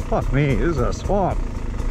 Fuck me, this is a swamp.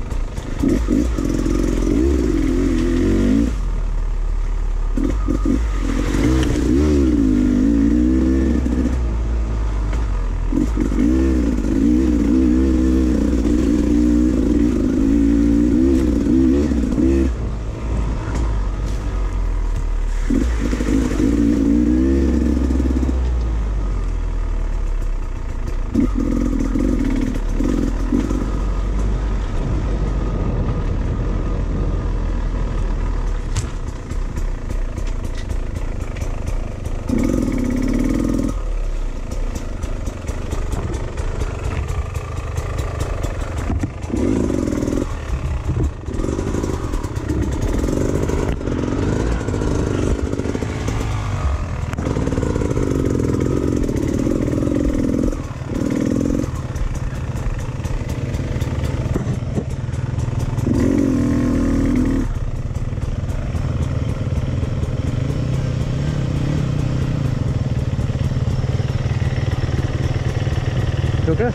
Okay.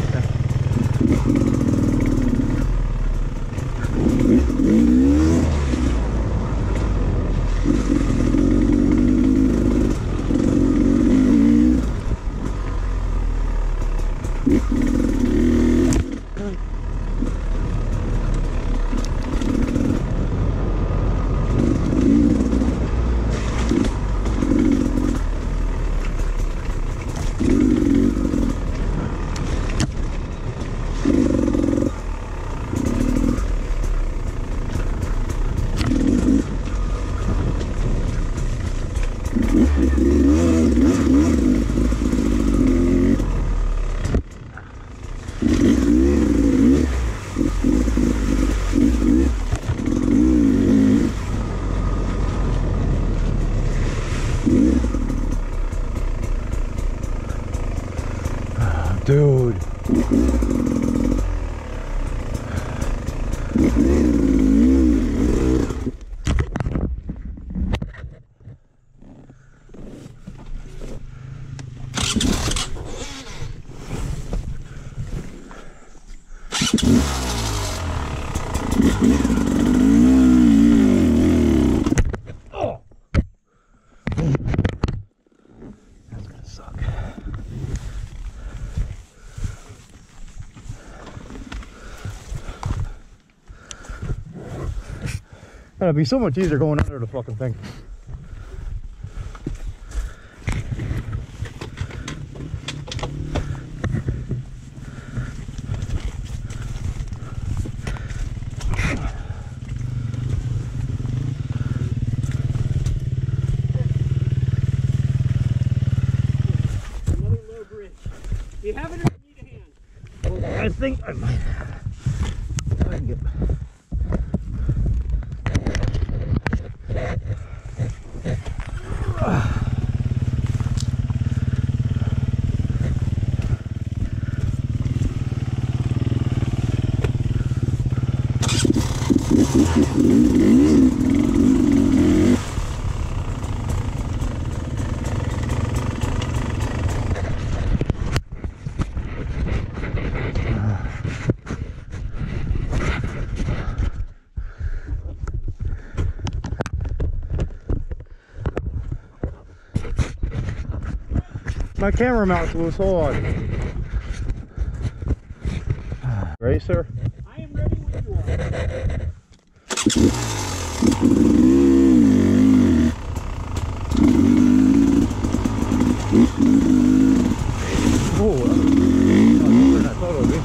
Dude. That's gonna suck. It'd be so much easier going under the fucking thing. Another low bridge. Do you have it or do you need a hand? I think I might have it. I can get. My camera mount's loose, hold on. Ready, sir? I am ready when you are. Oh, that's I thought it would be.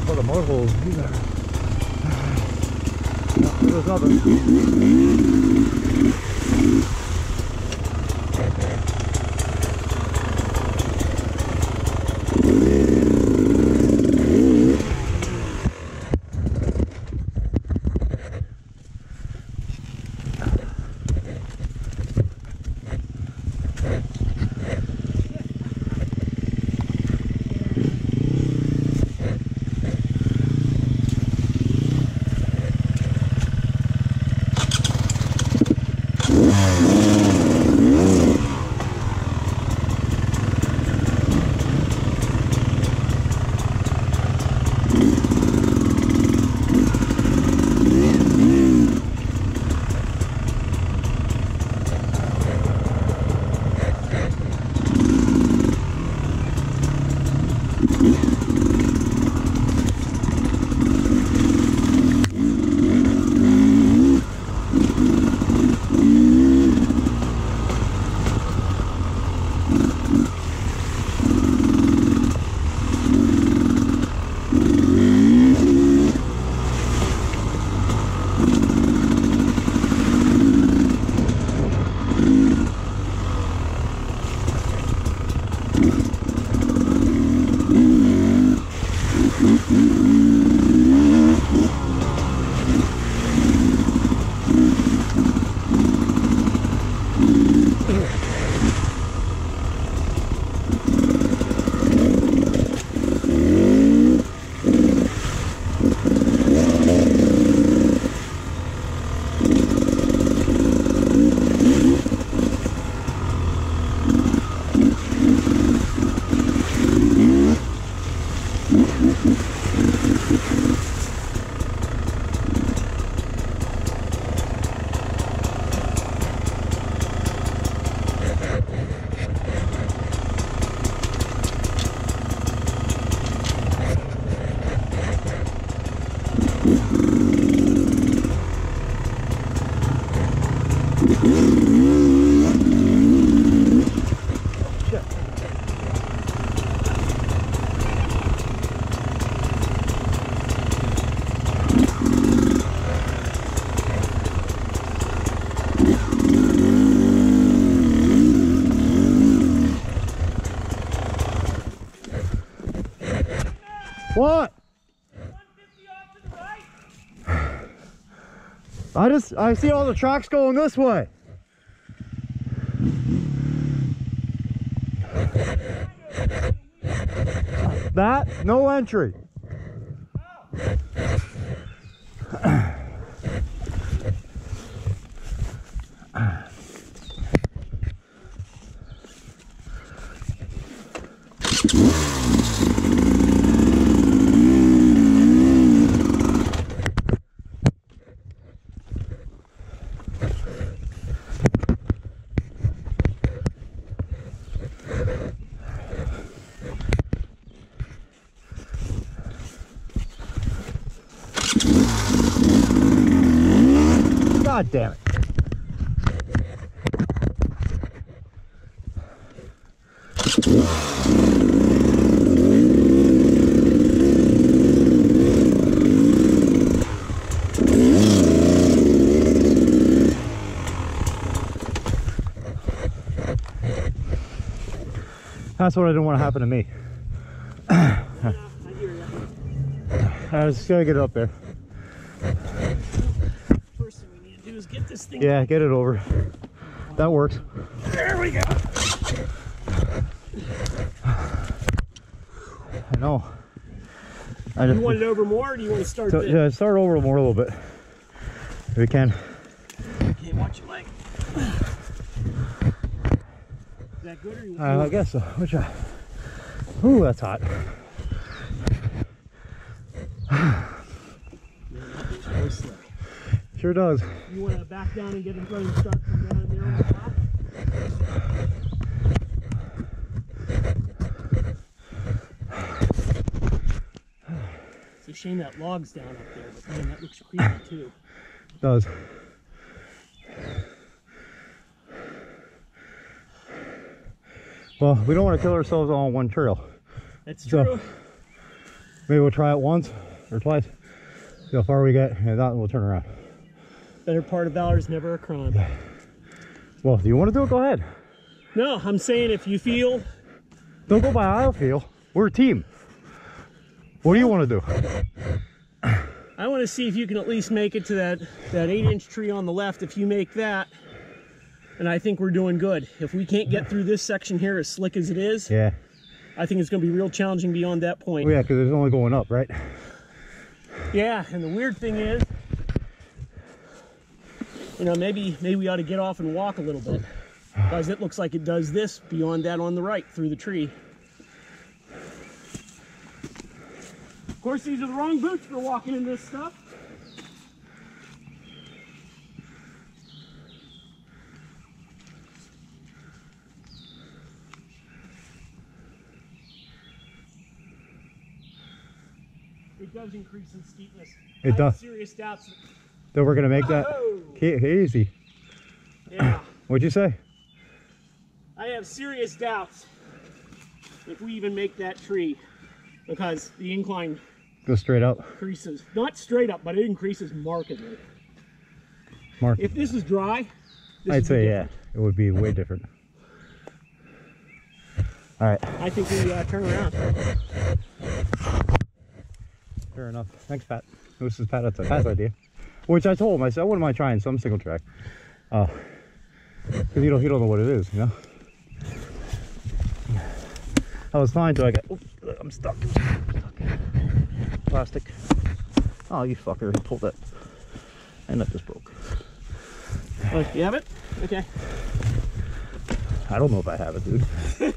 for the mud holes either. There's nothing. What? 150 off to the right. I see all the tracks going this way. That, no entry. God damn it. That's what I didn't want to happen to me. I hear you. I just gotta get it up there. First thing we need to do is get this thing. Yeah, get it over. That works. There we go. I know. You want it over more, or do you want to start there? Yeah, start over more a little bit. If we can. Okay, watch your leg. Is that good, or you want I guess so. Which ooh, that's hot. Sure does. You want to back down and get in front and start from down there on the top? It's a shame that log's down up there, but man, that looks creepy too. It does. Well, we don't want to kill ourselves all on one trail. That's true. Maybe we'll try it once or twice. See how far we get, and that we'll turn around. Better part of Valor is never a crime. Well, do you want to do it? Go ahead. No, I'm saying if you feel... Don't go by how I feel. We're a team. What do you want to do? I want to see if you can at least make it to that 8-inch tree on the left. If you make that, and I think we're doing good. If we can't get through this section here as slick as it is, yeah, I think it's going to be real challenging beyond that point. Well, yeah, because it's only going up, right? Yeah, and the weird thing is, you know, maybe we ought to get off and walk a little bit, because it looks like it does this beyond that on the right through the tree. Of course, these are the wrong boots for walking in this stuff. It does increase in steepness. It does. I have serious doubts. So we're gonna make that easy. Yeah. What'd you say? I have serious doubts if we even make that tree, because the incline Go straight up. increases. Not straight up, but it increases markedly. Mark. If this is dry, this I'd would be say different. yeah, it would be way different. All right. I think we turn around. Fair enough. Thanks, Pat. This is Pat's idea. Which I told him, I said I wouldn't mind trying some single track. Because you don't know what it is, you know? I was fine till I got, oops, I'm stuck. Plastic. Oh, you fucker, he pulled that. And that just broke. Oh, you have it? Okay. I don't know if I have it, dude. Yeah,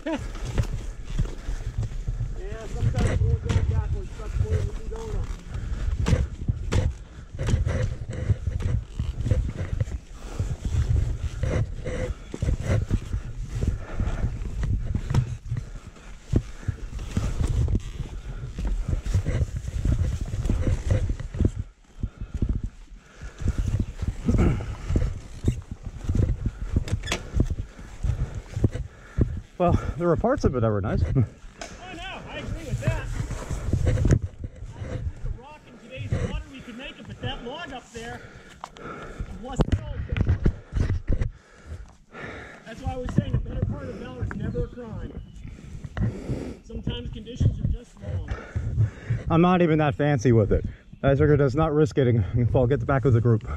sometimes we'll go backwards. That's where we can go now. Well, there were parts of it that were nice. Oh no, I agree with that. I think with the rock in today's water we could make it, but that log up there was filled. That's why I was saying the better part of Valor is never a crime. Sometimes conditions are just wrong. I'm not even that fancy with it. I figured let's not risk getting, if I'll get back with the group.